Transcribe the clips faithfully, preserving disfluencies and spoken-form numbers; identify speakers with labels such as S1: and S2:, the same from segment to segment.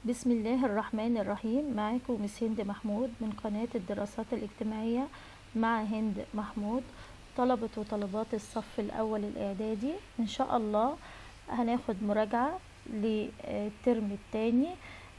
S1: بسم الله الرحمن الرحيم. معاكم مس هند محمود من قناة الدراسات الاجتماعية مع هند محمود، طلبة وطلبات الصف الأول الإعدادي. إن شاء الله هناخد مراجعة للترم الثاني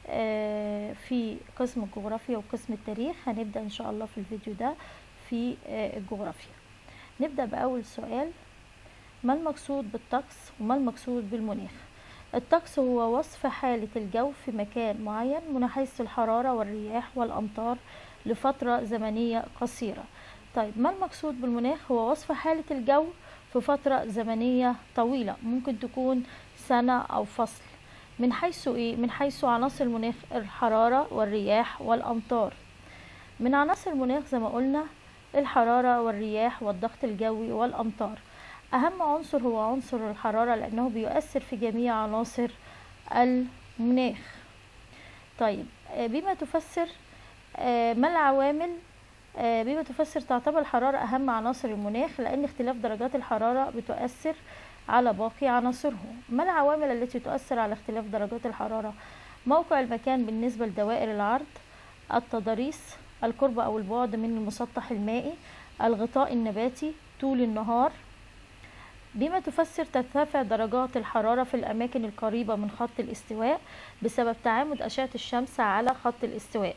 S1: في قسم الجغرافيا وقسم التاريخ. هنبدأ إن شاء الله في الفيديو ده في الجغرافيا. نبدأ بأول سؤال: ما المقصود بالطقس وما المقصود بالمناخ؟ الطقس هو وصف حالة الجو في مكان معين من حيث الحرارة والرياح والأمطار لفترة زمنية قصيرة. طيب، ما المقصود بالمناخ؟ هو وصف حالة الجو في فترة زمنية طويلة، ممكن تكون سنة أو فصل. من حيث إيه؟ من حيث عناصر المناخ: الحرارة والرياح والأمطار. من عناصر المناخ زي ما قلنا الحرارة والرياح والضغط الجوي والأمطار. أهم عنصر هو عنصر الحرارة لأنه بيؤثر في جميع عناصر المناخ. طيب، بما تفسر ما العوامل بما تفسر تعتبر الحرارة أهم عناصر المناخ لأن اختلاف درجات الحرارة بتؤثر على باقي عناصره. ما العوامل التي تؤثر على اختلاف درجات الحرارة؟ موقع المكان بالنسبة لدوائر العرض، التضاريس، القرب أو البعد من المسطح المائي، الغطاء النباتي، طول النهار. بما تفسر ترتفع درجات الحرارة في الأماكن القريبة من خط الاستواء بسبب تعامد أشعة الشمس على خط الاستواء.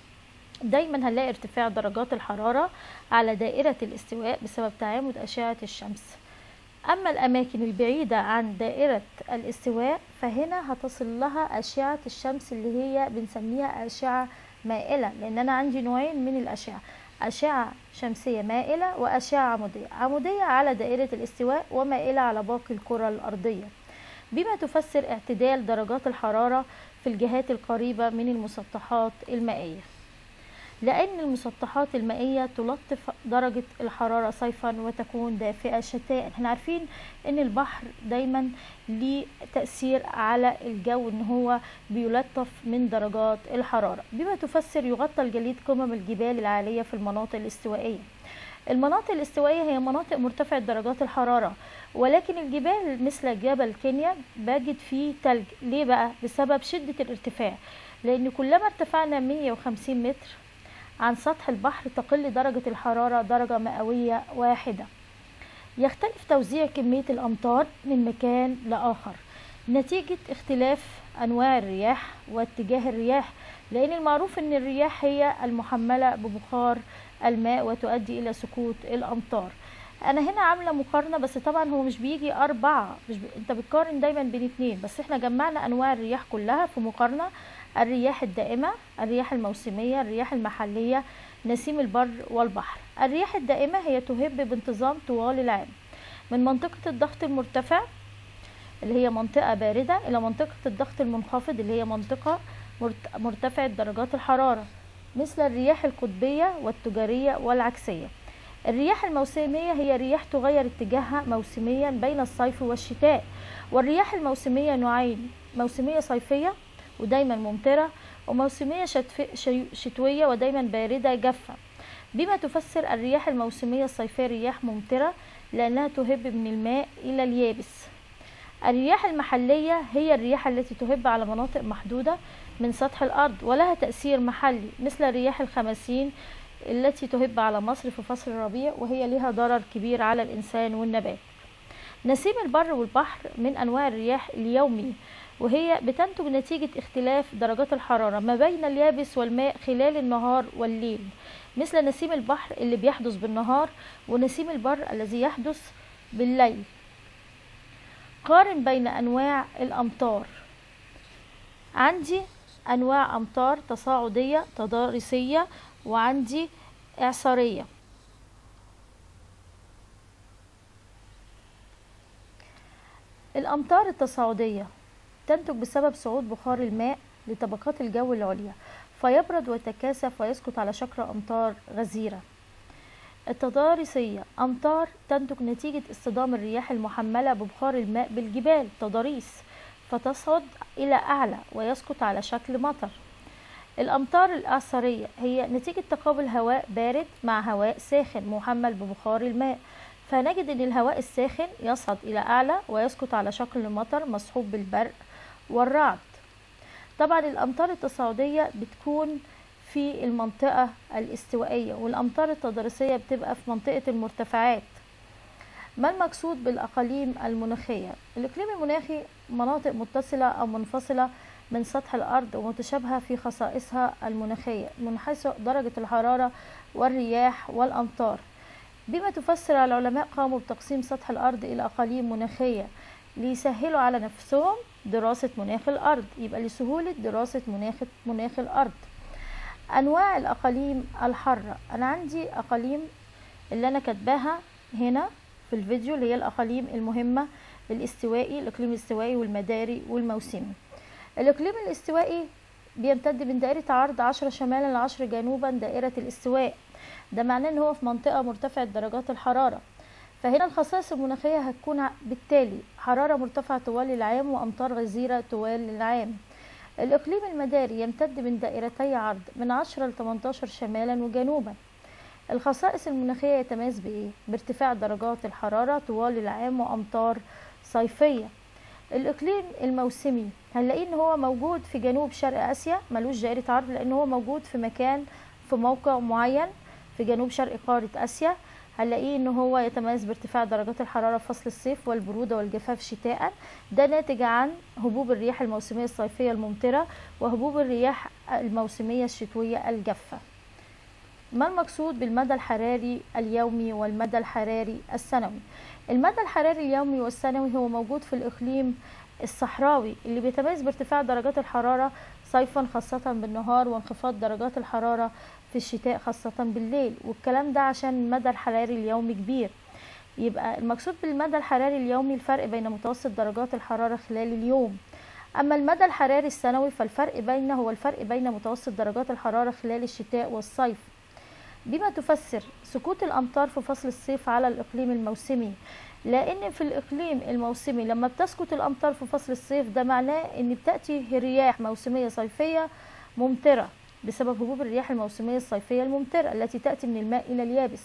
S1: دايما هنلاقي ارتفاع درجات الحرارة على دائرة الاستواء بسبب تعامد أشعة الشمس. أما الأماكن البعيدة عن دائرة الاستواء فهنا هتصل لها أشعة الشمس اللي هي بنسميها أشعة مائلة، لأن أنا عندي نوعين من الأشعة: أشعة شمسية مائلة وأشعة عمودية. عمودية على دائرة الاستواء ومائلة على باقي الكرة الأرضية. بما تفسر اعتدال درجات الحرارة في الجهات القريبة من المسطحات المائية، لأن المسطحات المائية تلطف درجة الحرارة صيفا وتكون دافئة شتاء. احنا عارفين ان البحر دايما ليه تأثير على الجو، ان هو بيلطف من درجات الحرارة. بما تفسر يغطى الجليد قمم الجبال العالية في المناطق الاستوائية. المناطق الاستوائية هي مناطق مرتفعة درجات الحرارة، ولكن الجبال مثل جبل كينيا بجد فيه تلج. ليه بقى؟ بسبب شدة الارتفاع، لأن كلما ارتفعنا مية وخمسين متر عن سطح البحر تقل درجة الحرارة درجة مئوية واحدة. يختلف توزيع كمية الأمطار من مكان لآخر نتيجة اختلاف أنواع الرياح واتجاه الرياح، لأن المعروف أن الرياح هي المحملة ببخار الماء وتؤدي إلى سقوط الأمطار. أنا هنا عاملة مقارنة، بس طبعا هو مش بيجي أربعة، مش بي... أنت بتقارن دايما بين اتنين، بس احنا جمعنا أنواع الرياح كلها في مقارنة: الرياح الدائمة، الرياح الموسمية، الرياح المحلية، نسيم البر والبحر. الرياح الدائمة هي تهب بانتظام طوال العام من منطقة الضغط المرتفع اللي هي منطقة باردة إلى منطقة الضغط المنخفض اللي هي منطقة مرتفعة درجات الحرارة، مثل الرياح القطبية والتجارية والعكسية. الرياح الموسمية هي رياح تغير اتجاهها موسميا بين الصيف والشتاء. والرياح الموسمية نوعين: موسمية صيفية ودايما ممطرة، وموسمية شتوية ودايما باردة جافة. بما تفسر الرياح الموسمية الصيفية رياح ممطرة لأنها تهب من الماء إلى اليابس. الرياح المحلية هي الرياح التي تهب على مناطق محدودة من سطح الأرض ولها تأثير محلي، مثل رياح الخمسين التي تهب على مصر في فصل الربيع وهي لها ضرر كبير على الإنسان والنبات. نسيم البر والبحر من أنواع الرياح اليومي، وهي بتنتج نتيجة اختلاف درجات الحرارة ما بين اليابس والماء خلال النهار والليل، مثل نسيم البحر اللي بيحدث بالنهار ونسيم البر الذي يحدث بالليل. قارن بين أنواع الأمطار. عندي أنواع أمطار: تصاعدية، تضاريسية، وعندي إعصارية. الأمطار التصاعدية تنتج بسبب صعود بخار الماء لطبقات الجو العليا فيبرد ويتكاثف ويسقط على شكل أمطار غزيرة. التضاريسية أمطار تنتج نتيجة اصطدام الرياح المحملة ببخار الماء بالجبال تضاريس فتصعد إلى أعلى ويسقط على شكل مطر. الأمطار الإعصارية هي نتيجة تقابل هواء بارد مع هواء ساخن محمل ببخار الماء، فنجد أن الهواء الساخن يصعد إلى أعلى ويسقط على شكل مطر مصحوب بالبرق والرعد. طبعا الأمطار التصاعدية بتكون في المنطقة الاستوائية، والأمطار التضاريسية بتبقى في منطقة المرتفعات. ما المقصود بالأقاليم المناخية؟ الإقليم المناخي مناطق متصلة أو منفصلة من سطح الأرض ومتشابهة في خصائصها المناخية من حيث درجة الحرارة والرياح والأمطار. بما تفسر العلماء قاموا بتقسيم سطح الأرض إلى أقاليم مناخية ليسهلوا على نفسهم دراسة مناخ الأرض، يبقى لسهولة دراسة مناخ مناخ الأرض. أنواع الأقاليم الحارة، أنا عندي أقاليم اللي أنا كاتباها هنا في الفيديو اللي هي الأقاليم المهمة: الاستوائي، الإقليم الاستوائي والمداري والموسمي. الإقليم الاستوائي بيمتد من دائرة عرض عشرة شمالا لعشرة جنوبا دائرة الاستواء، ده معناه ان هو في منطقة مرتفعة درجات الحرارة. فهنا الخصائص المناخية هتكون بالتالي حرارة مرتفعة طوال العام وأمطار غزيرة طوال العام. الإقليم المداري يمتد من دائرتي عرض من عشرة ل ثمانية عشر شمالا وجنوبا. الخصائص المناخية يتميز بإيه؟ بارتفاع درجات الحرارة طوال العام وأمطار صيفية. الإقليم الموسمي هنلاقيه ان هو موجود في جنوب شرق آسيا، ملوش دائرة عرض لأن هو موجود في مكان في موقع معين في جنوب شرق قارة آسيا. هنلاقيه ان هو يتميز بارتفاع درجات الحرارة في فصل الصيف والبرودة والجفاف شتاء، ده ناتج عن هبوب الرياح الموسمية الصيفية الممطرة وهبوب الرياح الموسمية الشتوية الجافة. ما المقصود بالمدى الحراري اليومي والمدى الحراري السنوي؟ المدى الحراري اليومي والسنوي هو موجود في الإقليم الصحراوي اللي بيتميز بارتفاع درجات الحرارة صيفا خاصة بالنهار وانخفاض درجات الحرارة في الشتاء خاصة بالليل، والكلام ده عشان المدى الحراري اليومي كبير. يبقى المقصود بالمدى الحراري اليومي الفرق بين متوسط درجات الحرارة خلال اليوم. أما المدى الحراري السنوي فالفرق بينه هو الفرق بين متوسط درجات الحرارة خلال الشتاء والصيف. بما تفسر سقوط الأمطار في فصل الصيف على الإقليم الموسمي، لأن في الإقليم الموسمي لما بتسقط الأمطار في فصل الصيف ده معناه أن بتأتي رياح موسمية صيفية ممطرة بسبب هبوب الرياح الموسمية الصيفية الممطرة التي تأتي من الماء إلى اليابس.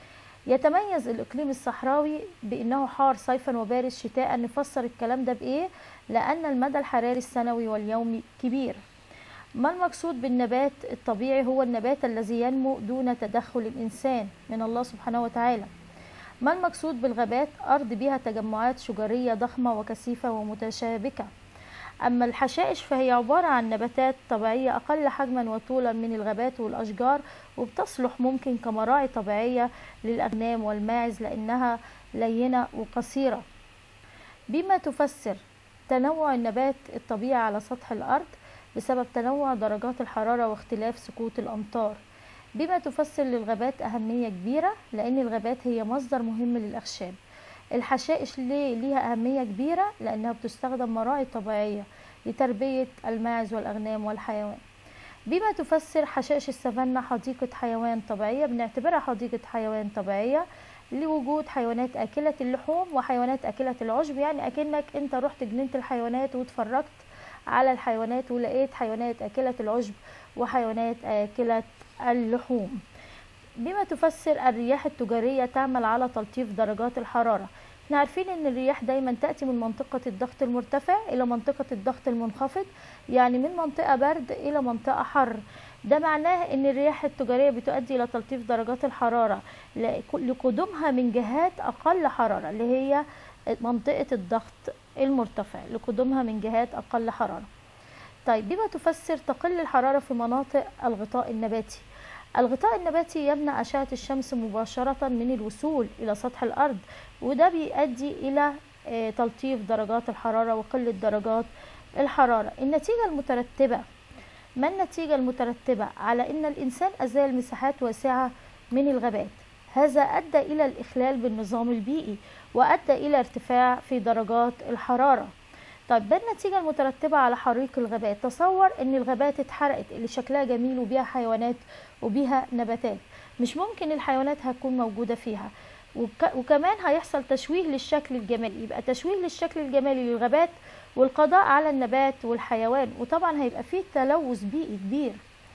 S1: يتميز الإقليم الصحراوي بأنه حار صيفا وبارد شتاء. نفسر الكلام ده بإيه؟ لأن المدى الحراري السنوي واليومي كبير. ما المقصود بالنبات الطبيعي؟ هو النبات الذي ينمو دون تدخل الإنسان من الله سبحانه وتعالى. ما المقصود بالغابات؟ أرض بها تجمعات شجرية ضخمة وكثيفة ومتشابكة. أما الحشائش فهي عبارة عن نباتات طبيعية أقل حجما وطولا من الغابات والأشجار، وبتصلح ممكن كمراعي طبيعية للأغنام والماعز لأنها لينة وقصيرة. بما تفسر تنوع النبات الطبيعي على سطح الأرض بسبب تنوع درجات الحرارة واختلاف سقوط الأمطار. بما تفسر للغابات أهمية كبيرة لأن الغابات هي مصدر مهم للأخشاب. الحشائش ليه ليها أهمية كبيرة؟ لأنها بتستخدم مراعي طبيعية لتربية الماعز والأغنام والحيوان. بما تفسر حشائش السافانا حديقة حيوان طبيعية، بنعتبرها حديقة حيوان طبيعية لوجود حيوانات آكلة اللحوم وحيوانات آكلة العشب، يعني أكنك أنت رحت جنينة الحيوانات واتفرجت على الحيوانات ولقيت حيوانات آكلة العشب وحيوانات آكلة اللحوم. بما تفسر الرياح التجارية تعمل على تلطيف درجات الحرارة. احنا عارفين ان الرياح دايما تأتي من منطقة الضغط المرتفع الى منطقة الضغط المنخفض، يعني من منطقة برد الى منطقة حر. ده معناه ان الرياح التجارية بتؤدي الى تلطيف درجات الحرارة لقدومها من جهات اقل حرارة اللي هي منطقة الضغط المرتفع، لقدومها من جهات اقل حرارة. طيب بما تفسر تقل الحرارة في مناطق الغطاء النباتي. الغطاء النباتي يمنع أشعة الشمس مباشرة من الوصول إلى سطح الأرض، وده بيؤدي إلى تلطيف درجات الحرارة وقلة درجات الحرارة. النتيجة المترتبة، ما النتيجة المترتبة على أن الإنسان أزال مساحات واسعة من الغابات؟ هذا أدى إلى الإخلال بالنظام البيئي وأدى إلى ارتفاع في درجات الحرارة. طيب ده النتيجة المترتبة على حريق الغابات. تصور ان الغابات اتحرقت اللي شكلها جميل وبيها حيوانات وبيها نباتات، مش ممكن الحيوانات هتكون موجودة فيها، وك وكمان هيحصل تشويه للشكل الجمالي، يبقى تشويه للشكل الجمالي للغابات والقضاء على النبات والحيوان، وطبعا هيبقى فيه تلوث بيئي كبير.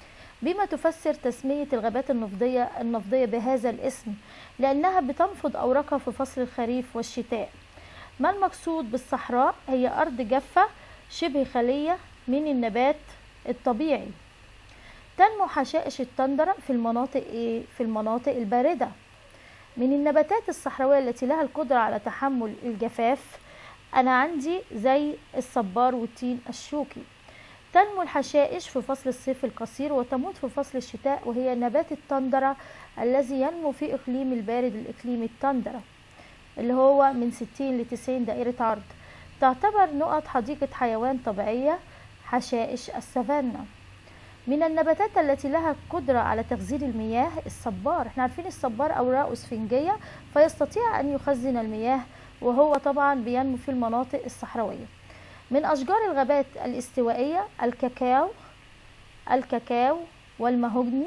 S1: بما تفسر تسمية الغابات النفضية النفضية بهذا الاسم؟ لأنها بتنفض أوراقها في فصل الخريف والشتاء. ما المقصود بالصحراء؟ هي أرض جافة شبه خالية من النبات الطبيعي. تنمو حشائش التندرة في المناطق ايه؟ في المناطق الباردة. من النباتات الصحراوية التي لها القدرة على تحمل الجفاف أنا عندي زي الصبار والتين الشوكي. تنمو الحشائش في فصل الصيف القصير وتموت في فصل الشتاء، وهي نبات التندرة الذي ينمو في إقليم البارد الإقليم التندرة اللي هو من ستين لتسعين دائرة عرض. تعتبر نقط حديقة حيوان طبيعية حشائش السافانا. من النباتات التي لها قدرة على تخزين المياه الصبار. احنا عارفين الصبار أوراقه اسفنجية فيستطيع أن يخزن المياه، وهو طبعا بينمو في المناطق الصحراوية. من أشجار الغابات الاستوائية الكاكاو الكاكاو والمهوجني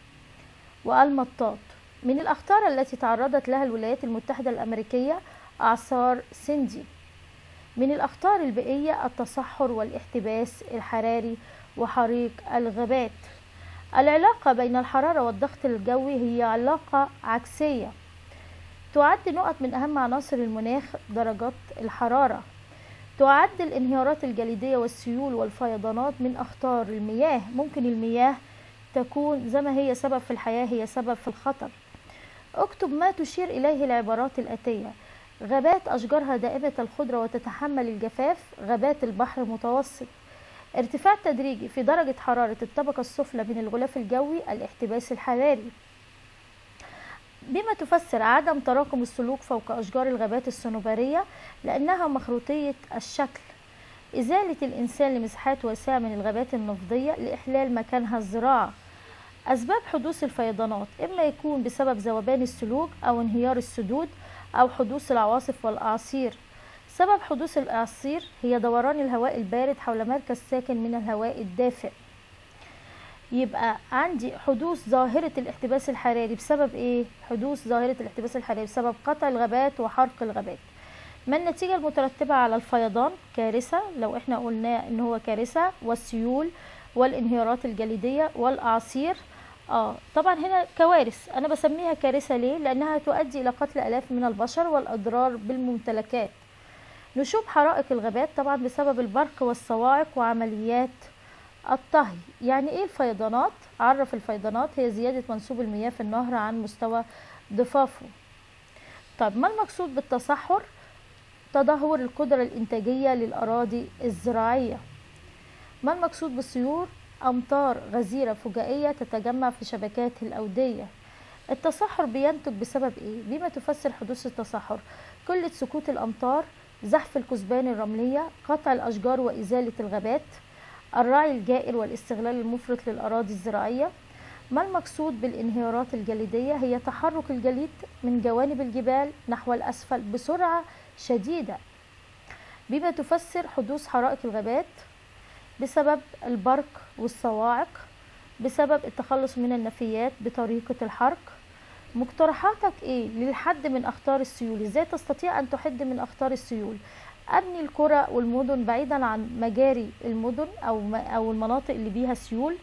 S1: والمطاط. من الأخطار التي تعرضت لها الولايات المتحدة الأمريكية أعصار سيندي. من الأخطار البيئية التصحر والاحتباس الحراري وحريق الغابات. العلاقة بين الحرارة والضغط الجوي هي علاقة عكسية. تعد نقط من أهم عناصر المناخ درجات الحرارة. تعد الانهيارات الجليدية والسيول والفيضانات من أخطار المياه. ممكن المياه تكون زي ما هي سبب في الحياة هي سبب في الخطر. اكتب ما تشير إليه العبارات الآتية: غابات أشجارها دائمة الخضرة وتتحمل الجفاف. غابات البحر متوسط. ارتفاع تدريجي في درجة حرارة الطبقة السفلى من الغلاف الجوي الاحتباس الحراري. بما تفسر عدم تراكم السلوك فوق أشجار الغابات الصنوبرية لأنها مخروطية الشكل. إزالة الإنسان لمساحات واسعة من الغابات النفضية لإحلال مكانها الزراعة. أسباب حدوث الفيضانات إما يكون بسبب ذوبان السلوك أو انهيار السدود أو حدوث العواصف والأعاصير. سبب حدوث الأعاصير هي دوران الهواء البارد حول مركز ساكن من الهواء الدافئ. يبقى عندي حدوث ظاهرة الاحتباس الحراري بسبب ايه؟ حدوث ظاهرة الاحتباس الحراري بسبب قطع الغابات وحرق الغابات. ما النتيجة المترتبة على الفيضان؟ كارثة لو احنا قلنا ان هو كارثة، والسيول والانهيارات الجليدية والأعاصير. اه طبعا هنا كوارث، انا بسميها كارثة ليه؟ لانها تؤدي الى قتل الاف من البشر والاضرار بالممتلكات. نشوب حرائق الغابات طبعا بسبب البرق والصواعق وعمليات الطهي. يعني ايه الفيضانات؟ عرف الفيضانات هي زيادة منسوب المياه في النهر عن مستوى ضفافه. طب ما المقصود بالتصحر؟ تدهور القدرة الإنتاجية للأراضي الزراعية. ما المقصود بالسيول؟ أمطار غزيرة فجائية تتجمع في شبكات الأودية. التصحر بينتج بسبب ايه؟ بما تفسر حدوث التصحر: قلة سقوط الأمطار، زحف الكثبان الرملية، قطع الأشجار وإزالة الغابات، الرعي الجائر والاستغلال المفرط للأراضي الزراعية. ما المقصود بالانهيارات الجليدية؟ هي تحرك الجليد من جوانب الجبال نحو الأسفل بسرعة شديدة. بما تفسر حدوث حرائق الغابات: بسبب البرق والصواعق، بسبب التخلص من النفايات بطريقة الحرق. مقترحاتك ايه للحد من أخطار السيول؟ ازاي تستطيع أن تحد من أخطار السيول؟ أبني القرى والمدن بعيدا عن مجاري المدن أو أو المناطق اللي بيها سيول.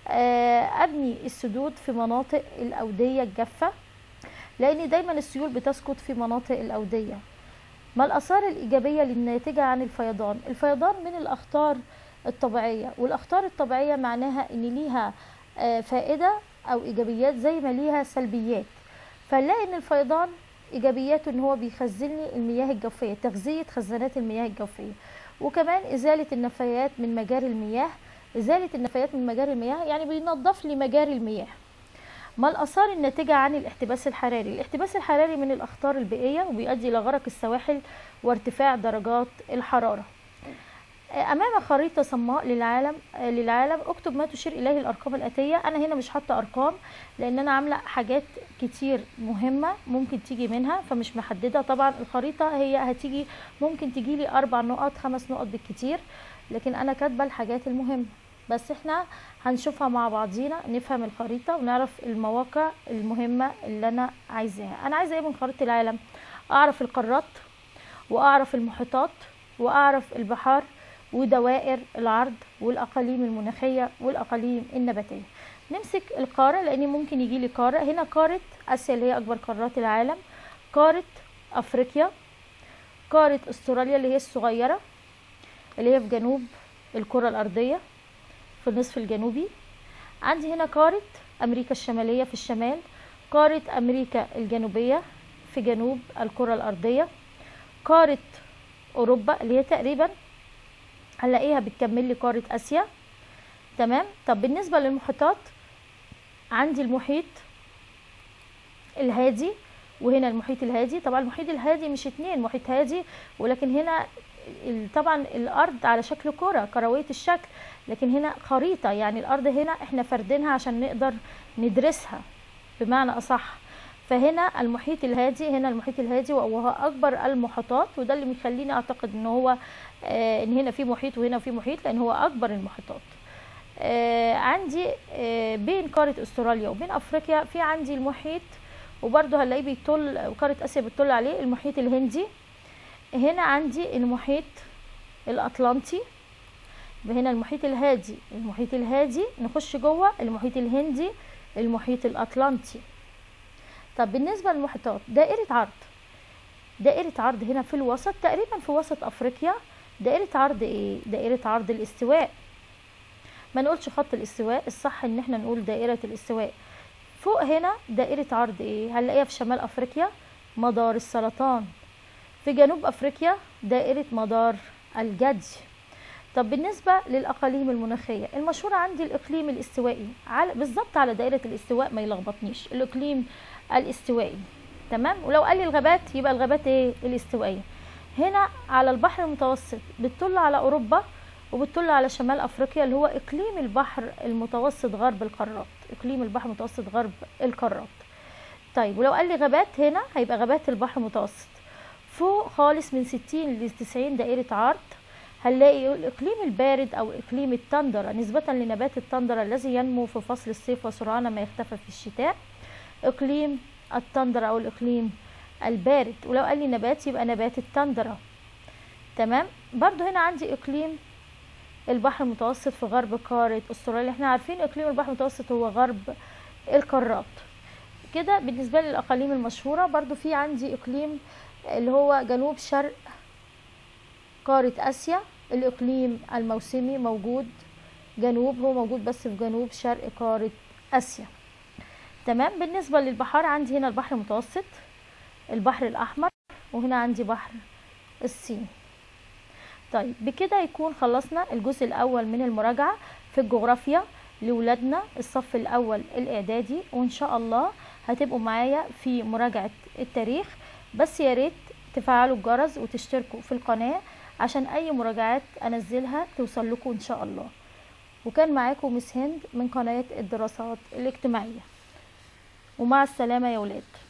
S1: أبني السدود في مناطق الأودية الجافة، لأن دايما السيول بتسقط في مناطق الأودية. ما الآثار الإيجابية للناتجة عن الفيضان؟ الفيضان من الأخطار الطبيعية، والأخطار الطبيعية معناها إن ليها فائدة أو إيجابيات زي ما ليها سلبيات. فنلاقي إن الفيضان إيجابياته إن هو بيخزن لي المياه الجوفية، تغذية خزانات المياه الجوفية، وكمان إزالة النفايات من مجاري المياه. إزالة النفايات من مجاري المياه يعني بينظف لي مجاري المياه. ما الآثار الناتجة عن الاحتباس الحراري؟ الاحتباس الحراري من الأخطار البيئية وبيؤدي إلى غرق السواحل وارتفاع درجات الحرارة. أمام خريطة صماء للعالم للعالم اكتب ما تشير إليه الأرقام الآتية. أنا هنا مش حاطة أرقام لأن أنا عاملة حاجات كتير مهمة ممكن تيجي منها فمش محددة. طبعا الخريطة هي هتيجي ممكن تيجي لي أربع نقط خمس نقط بالكتير، لكن أنا كاتبة الحاجات المهمة بس. احنا هنشوفها مع بعضينا، نفهم الخريطة ونعرف المواقع المهمة اللي أنا عايزاها. أنا عايزة إيه من خريطة العالم؟ أعرف القارات وأعرف المحيطات وأعرف البحار ودوائر العرض والأقاليم المناخية والأقاليم النباتية. نمسك القارة لأن ممكن يجي لي قارة. هنا قارة آسيا اللي هي أكبر قارات العالم، قارة أفريقيا، قارة أستراليا اللي هي الصغيرة اللي هي في جنوب الكرة الأرضية في النصف الجنوبي. عندي هنا قارة أمريكا الشمالية في الشمال، قارة أمريكا الجنوبية في جنوب الكرة الأرضية، قارة أوروبا اللي هي تقريبا هنلاقيها بتكمل لي قارة آسيا. تمام. طب بالنسبة للمحيطات، عندي المحيط الهادي وهنا المحيط الهادي. طبعا المحيط الهادي مش اتنين محيط هادي، ولكن هنا طبعا الارض على شكل كرة كروية الشكل، لكن هنا خريطة، يعني الارض هنا احنا فردينها عشان نقدر ندرسها بمعنى اصح. فهنا المحيط الهادي، هنا المحيط الهادي وهو اكبر المحيطات، وده اللي بيخليني اعتقد ان هو آه ان هنا في محيط وهنا في محيط، لان هو اكبر المحيطات. آه عندي آه بين قارة استراليا وبين افريقيا في عندي المحيط، وبرده هنلاقيه بيطل، وقارة اسيا بتطل عليه المحيط الهندي. هنا عندي المحيط الاطلنطي، هنا المحيط الهادي، المحيط الهادي نخش جوه المحيط الهندي، المحيط الاطلنطي. طب بالنسبه للمحيطات، دائره عرض، دائره عرض هنا في الوسط تقريبا في وسط افريقيا. دائره عرض ايه؟ دائره عرض الاستواء. ما نقولش خط الاستواء، الصح ان احنا نقول دائره الاستواء. فوق هنا دائره عرض ايه؟ هنلاقيها في شمال افريقيا مدار السرطان، في جنوب افريقيا دائره مدار الجدي. طب بالنسبه للاقاليم المناخيه المشهوره عندي، الاقليم الاستوائي على بالظبط على دائره الاستواء، ما يلخبطنيش، الاقليم الاستوائي. تمام. ولو قال لي الغابات يبقى الغابات ايه؟ الاستوائيه. هنا على البحر المتوسط بتطل على اوروبا وبتطل على شمال افريقيا اللي هو اقليم البحر المتوسط غرب القارات، اقليم البحر المتوسط غرب القارات. طيب ولو قال لي غابات هنا هيبقى غابات البحر المتوسط. فوق خالص من ستين ل تسعين دائرة عرض هنلاقي الإقليم البارد أو إقليم التندرة، نسبة لنبات التندرة الذي ينمو في فصل الصيف وسرعان ما يختفي في الشتاء. إقليم التندرة أو الإقليم البارد. ولو قال لي نبات يبقى نبات التندرة. تمام. برضو هنا عندي إقليم البحر المتوسط في غرب قارة استراليا. احنا عارفين إقليم البحر المتوسط هو غرب القارات. كده بالنسبة للأقاليم المشهورة. برضو في عندي إقليم اللي هو جنوب شرق قارة آسيا، الإقليم الموسمي موجود جنوب، هو موجود بس في جنوب شرق قارة آسيا. تمام. بالنسبة للبحار عندي هنا البحر المتوسط، البحر الأحمر، وهنا عندي بحر الصين. طيب بكده يكون خلصنا الجزء الأول من المراجعة في الجغرافيا لولادنا الصف الأول الإعدادي، وإن شاء الله هتبقوا معايا في مراجعة التاريخ. بس يا ريت تفعلوا الجرس وتشتركوا في القناة عشان أي مراجعات أنزلها توصل لكم إن شاء الله. وكان معاكم مس هند من قناة الدراسات الاجتماعية، ومع السلامة يا ولاد.